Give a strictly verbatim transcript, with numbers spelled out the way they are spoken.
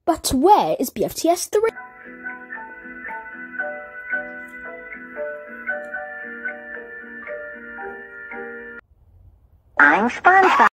But where is B F T S three? I'm Spongebob.